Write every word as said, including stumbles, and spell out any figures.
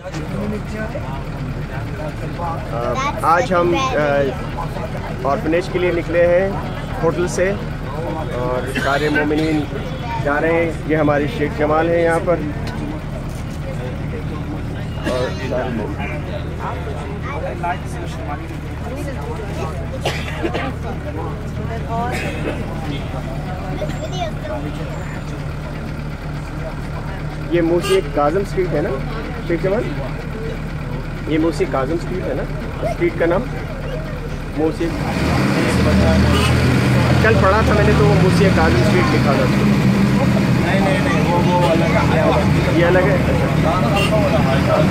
आज हम ऑर्फनेज के लिए निकले हैं होटल से और सारे मोमिनीन जा रहे हैं। ये हमारी शेख जमाल है यहाँ पर और ये मूसी काज़म स्ट्रीट है ना शेख जमाल? ये मूसी काज़म स्ट्रीट है ना स्ट्रीट का नाम? मूसी कल पढ़ा था मैंने तो वो मूसी काज़म स्ट्रीट लिखा था। नहीं नहीं नहीं वो वो अलग है, ये अलग है।